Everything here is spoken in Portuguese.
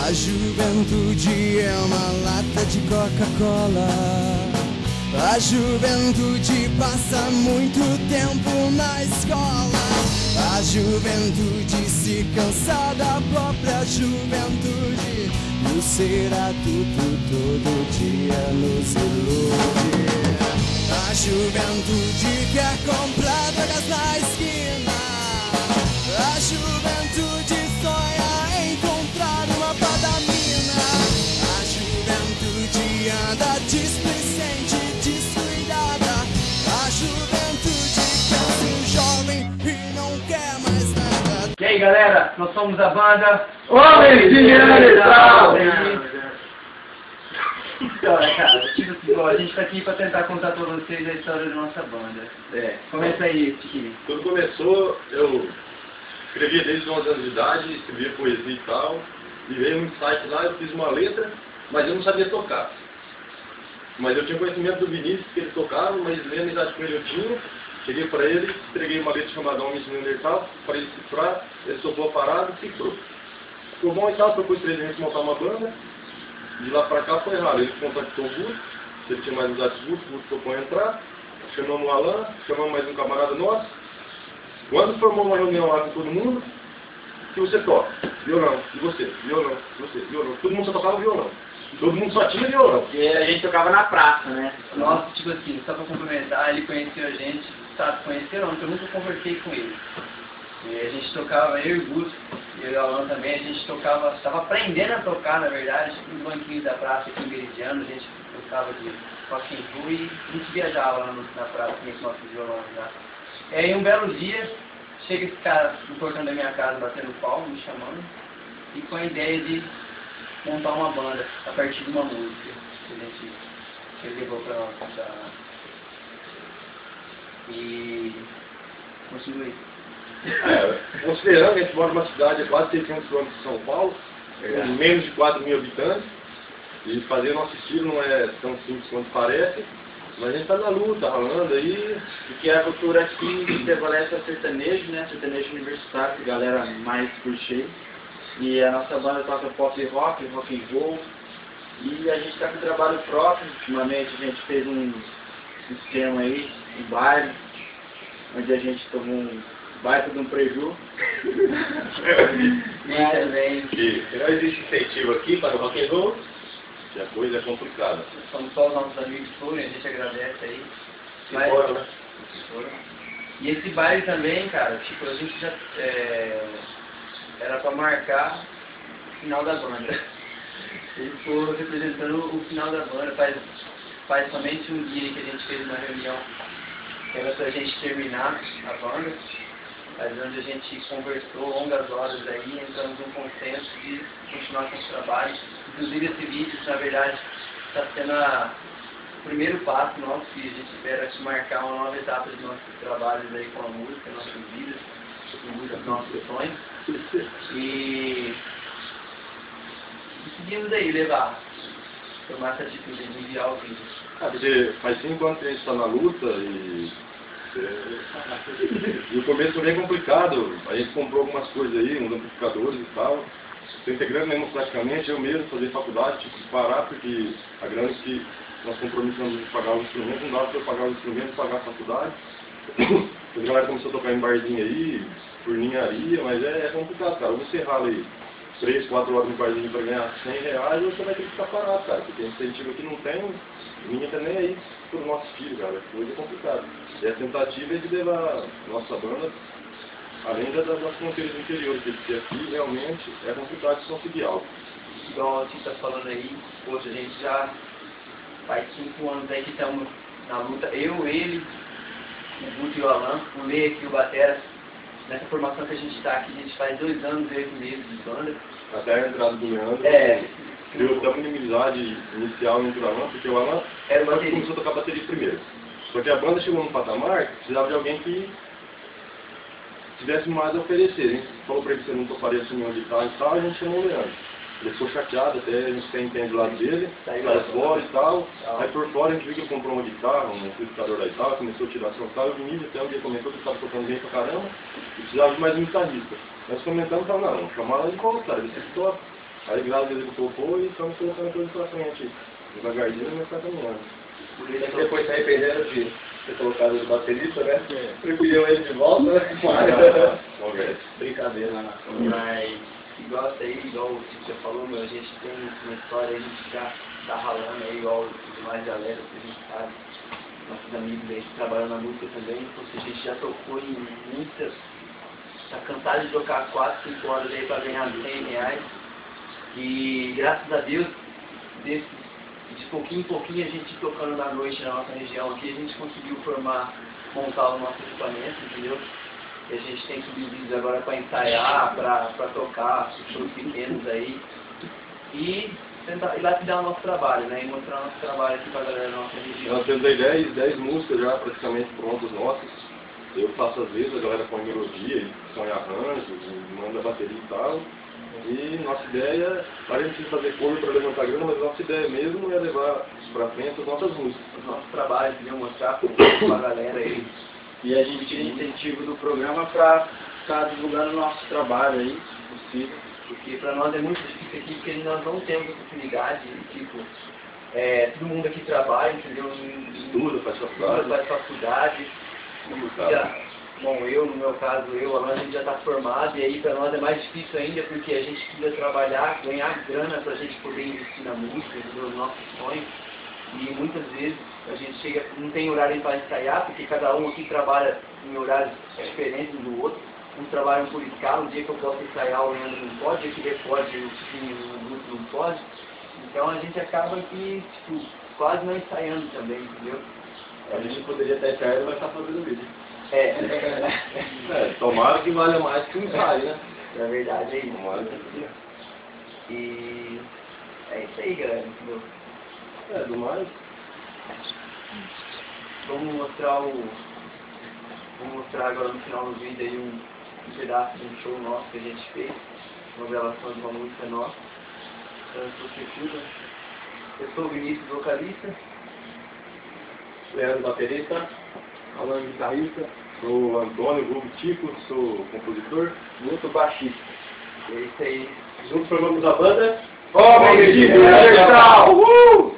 A juventude é uma lata de Coca-Cola. A juventude passa muito tempo na escola. A juventude se cansa da própria juventude. E o ser adulto todo dia nos ilude. A juventude quer comprar drogas na esquina. A juventude sonha em encontrar uma badamina. A juventude anda displicente, descuidada. A juventude quer ser jovem e não quer mais nada. E aí galera, nós somos a banda Homens de Neandertal! Cara, tipo assim, a gente tá aqui pra tentar contar pra vocês a história da nossa banda. Começa aí, Tiquinho. Tudo começou, eu escrevia desde os 11 anos de idade, escrevia poesia e tal, e veio um insight lá, eu fiz uma letra, mas eu não sabia tocar. Mas eu tinha conhecimento do Vinícius, que ele tocava, mas nem amizade com ele eu tinha. Cheguei para ele, entreguei uma letra chamada Homens de Neandertal, para ele cifrar, ele tocou a parada e cifrou. Ficou bom e tal, propus para ele montar uma banda. De lá pra cá foi raro, ele contactou o Guto, ele tinha mais amizade com o Guto topou entrar, chamamos o Alan, chamamos mais um camarada nosso. Quando formou uma reunião lá com todo mundo, que você toca? Violão. E você? Violão. E você? Violão. Todo mundo só tocava violão. Todo mundo só tinha violão. Porque a gente tocava na praça, né? Nossa, tipo assim, só pra complementar, ele conheceu a gente, sabe, conheceram, porque eu nunca conversei com ele. E a gente tocava, eu e o Guto, e o Alan também, a gente tocava, estava aprendendo a tocar, na verdade, nos banquinhos da praça aqui em Meridiano, a gente tocava de rock and roll e a gente viajava lá na praça com esse nosso violão já. E aí um belo dia, chega esse cara no portão da minha casa batendo palmo, me chamando, e com a ideia de montar uma banda a partir de uma música que ele levou pra nós. E continue aí. Considerando que a gente mora numa cidade a quase 600 km de São Paulo, com menos de 4 mil habitantes, e fazer nosso estilo não é tão simples quanto parece, mas a gente está na luta, ralando aí. Porque a cultura aqui prevalece a sertanejo, né? Sertanejo universitário, que a galera mais curte. E a nossa banda toca pop rock, rock and roll. E a gente está com trabalho próprio. Ultimamente a gente fez um esquema aí, um baile, onde a gente tomou um baita de um preju. E não existe incentivo aqui para o rock and roll, que a coisa é complicada. Somos só os nossos amigos que foram, a gente agradece aí. Mas, fora, né? E esse baile também, cara, tipo, a gente já era pra marcar o final da banda. Ele foi representando o final da banda, faz somente um dia que a gente fez uma reunião, que era pra gente terminar a banda, mas onde a gente conversou longas horas aí, entramos num consenso de continuar com os trabalhos. Inclusive esse vídeo, na verdade, está sendo o primeiro passo nosso, que a gente espera marcar uma nova etapa de nossos trabalhos aí com a música, nossas vidas, nossos sonhos. E decidimos aí tomar essa atitude de enviar o vídeo. Porque faz 5 anos que a gente está na luta e o começo foi bem complicado. A gente comprou algumas coisas aí, uns amplificadores e tal. Estou integrando mesmo praticamente, eu mesmo fazer faculdade, tive que parar porque a grana que nós compromissamos de pagar os instrumentos, não dava para eu pagar os instrumentos e pagar a faculdade. A galera começou a tocar em barzinho aí, por ninharia, mas é complicado, cara. Ou você rala aí 3, 4 horas no barzinho para ganhar R$100, ou você vai ter que ficar parado, cara. Porque incentivo aqui não tem, ninguém tá nem aí pro nosso filho, cara. Coisa é complicada. E a tentativa é de levar a nossa banda além das fronteiras do interior, porque aqui realmente é complicado de conseguir algo. Igual a gente está falando aí, hoje a gente já faz 5 anos aí que estamos na luta, eu, ele, o Guto e o Alan, o Lê aqui, o Batera, nessa formação que a gente está aqui, a gente faz 2 anos e 8 meses de banda. Até a entrada do Leandro, deu tão inimizade inicial entre o Alan, porque o Alan começou a tocar bateria primeiro. Só que a banda chegou num patamar que precisava de alguém que tivesse mais a oferecer. A gente falou para ele que você não toparia assim onde está e tal, a gente chamou o Leandro. Ele ficou chateado, até a gente tem entende do lado dele, para fora e tal. Aí por fora a gente viu que ele comprou uma guitarra, um amplificador da guitarra, começou a tirar som e tal. O Vinícius até um dia comentou que estava tocando bem pra caramba e precisava de mais um guitarrista. Nós comentamos e falamos, não, vamos chamar ela de volta, cara, ele sempre toca. Aí graças a Deus ele topou e estamos colocando coisa pra frente. Devagarzinho, mas tá caminhando. Depois se arrependeram de ter colocado o baterista, né? Preferiam ele de volta, né? Vamos ver. Brincadeira. Mas igual isso aí, igual o que você falou, meu, a gente tem uma história, a gente já tá ralando aí, igual os demais galera, que a gente sabe, nossos amigos aí que trabalham na música também, porque a gente já tocou em muitas, tá cansado de tocar 4, 5 horas aí pra ganhar R$100. E graças a Deus, de pouquinho em pouquinho a gente tocando na noite na nossa região aqui, a gente conseguiu montar o nosso equipamento, entendeu? E a gente tem subido agora para ensaiar, para tocar shows pequenos aí. E tentar ir lá te dar o nosso trabalho, né? E mostrar o nosso trabalho aqui para a galera da nossa região. Nós temos aí 10 músicas já praticamente prontas nossas. Eu faço às vezes, a galera põe melodia, e põe arranjos, e manda bateria e tal. E nossa ideia, a gente precisa fazer cover para levantar grana, mas nossa ideia mesmo é levar para frente as nossas músicas. Os nossos trabalhos, entendeu? Mostrar para a galera aí. E a gente tira incentivo do programa para estar divulgando o nosso trabalho aí, se possível. Porque para nós é muito difícil aqui, porque nós não temos oportunidade, tipo, todo mundo aqui trabalha, entendeu? Estuda, faz faculdade. Faz faculdade. Bom, no meu caso, a gente já está formado, e aí para nós é mais difícil ainda, porque a gente precisa trabalhar, ganhar grana para a gente poder investir na música, nos nossos sonhos. E muitas vezes a gente não tem horário para ensaiar, porque cada um aqui trabalha em horários diferentes um do outro. Uns trabalham por escala, um dia que eu posso ensaiar, o Leandro não pode, o dia que ele pode, o Chiquinho no grupo não pode. Então a gente acaba aqui, tipo, quase não ensaiando também, entendeu? A gente poderia estar ensaiando, mas tá fazendo vídeo. Tomara que valha mais que um ensaio, né? Na verdade é isso. Tomara que... E é isso aí, galera, entendeu? Do mais. Vamos mostrar agora no final do vídeo aí um pedaço de um show nosso que a gente fez, uma gravação de uma música nossa. Eu sou o Vinícius, vocalista. Leandro, baterista. Alan, guitarrista. Sou Antônio, vulgo Tico, sou compositor. Muito baixista. É isso aí. Juntos formamos a banda Homem de Universal!